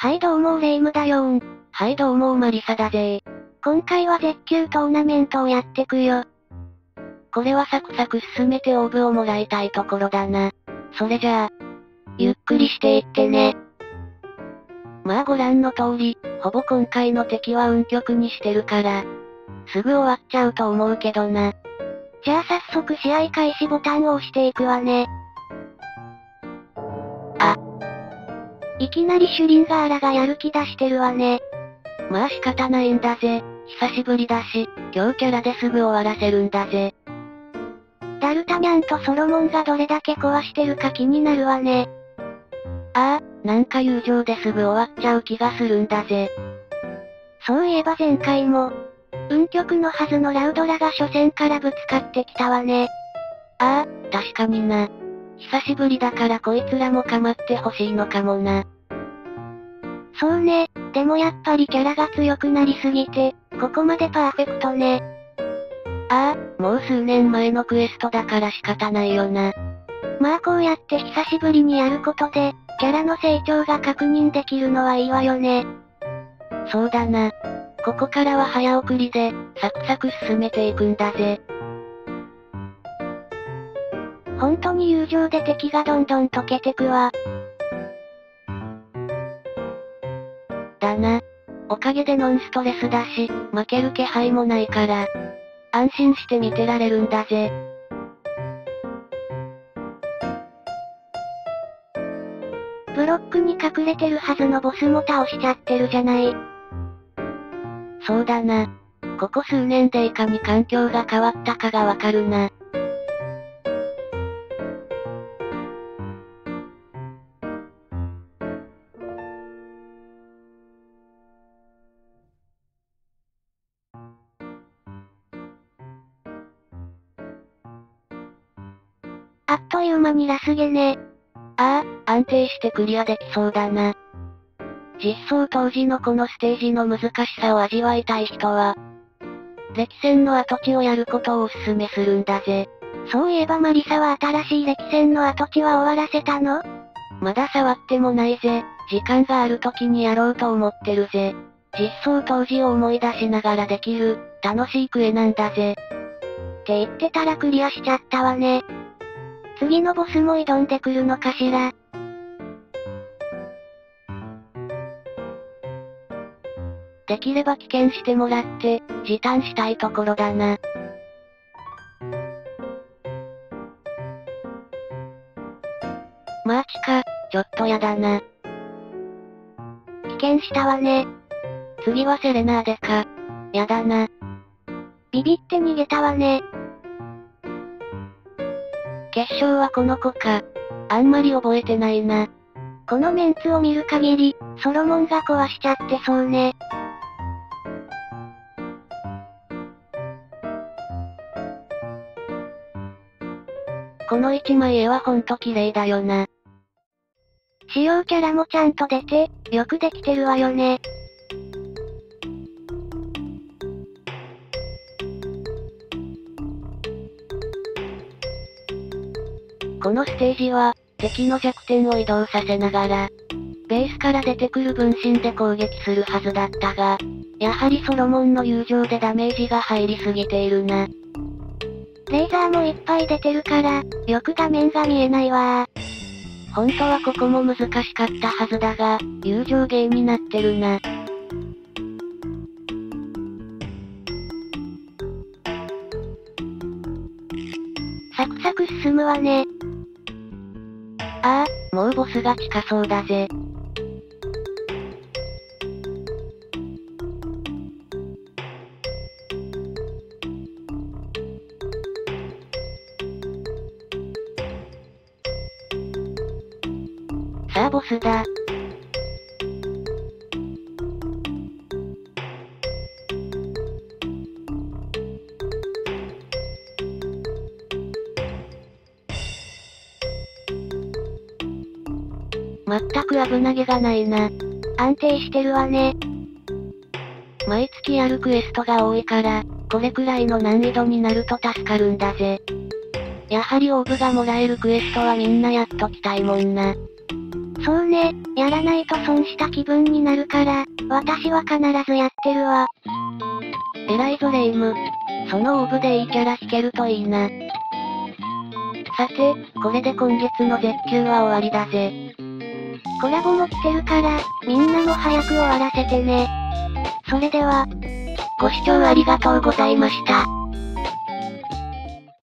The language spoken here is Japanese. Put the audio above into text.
はいどうもレイムだよーん。 はいどうもマリサだぜー。 今回は絶叫トーナメントをやってくよ。 これはサクサク進めてオーブをもらいたいところだな。それじゃあ、ゆっくりしていってね。まあご覧の通り、ほぼ今回の敵は運極にしてるから、すぐ終わっちゃうと思うけどな。 じゃあ早速試合開始ボタンを押していくわね。いきなりシュリンガーラがやる気出してるわね。 まあ仕方ないんだぜ。久しぶりだし、強キャラですぐ終わらせるんだぜ。 ダルタニャンとソロモンがどれだけ壊してるか気になるわね。 なんか友情ですぐ終わっちゃう気がするんだぜ。 そういえば前回も、運極のはずのラウドラが初戦からぶつかってきたわね。 確かにな。久しぶりだからこいつらも構ってほしいのかもな。 そうね、でもやっぱりキャラが強くなりすぎて、ここまでパーフェクトね。 もう数年前のクエストだから仕方ないよな。 まあこうやって久しぶりにやることで、キャラの成長が確認できるのはいいわよね。 そうだな。ここからは早送りで、サクサク進めていくんだぜ。 本当に友情で敵がどんどん溶けてくわ。 だな。おかげでノンストレスだし、負ける気配もないから、安心して見てられるんだぜ。 ブロックに隠れてるはずのボスも倒しちゃってるじゃない。 そうだな。ここ数年でいかに環境が変わったかがわかるな。 あっという間にラスゲね。 安定してクリアできそうだな。実装当時のこのステージの難しさを味わいたい人は、歴戦の跡地をやることをおすすめするんだぜ。 そういえばマリサは新しい歴戦の跡地は終わらせたの？ まだ触ってもないぜ。時間がある時にやろうと思ってるぜ。実装当時を思い出しながらできる、楽しいクエなんだぜ。 って言ってたらクリアしちゃったわね。次のボスも挑んでくるのかしら。 できれば棄権してもらって、時短したいところだな。マーチか、ちょっとやだな。 棄権したわね。 次はセレナーデか。やだな。 ビビって逃げたわね。 決勝はこの子か。あんまり覚えてないな。 このメンツを見る限り、ソロモンが壊しちゃってそうね。 この一枚絵はほんと綺麗だよな。 主要キャラもちゃんと出て、よくできてるわよね。 このステージは、敵の弱点を移動させながら、ベースから出てくる分身で攻撃するはずだったが、やはりソロモンの友情でダメージが入りすぎているな。 レーザーもいっぱい出てるから、よく画面が見えないわー。 本当はここも難しかったはずだが、友情ゲーになってるな。 サクサク進むわね。 もうボスが近そうだぜ。さあボスだ。まったく危なげがないな。 安定してるわね。 毎月やるクエストが多いから、これくらいの難易度になると助かるんだぜ。やはりオーブがもらえるクエストはみんなやっときたいもんな。 そうね、やらないと損した気分になるから、私は必ずやってるわ。 偉いぞレ夢ム。そのオーブでいいキャラ引けるといいな。さて、これで今月の絶叫は終わりだぜ。 コラボも来てるから、みんなも早く終わらせてね。それでは、 ご視聴ありがとうございました。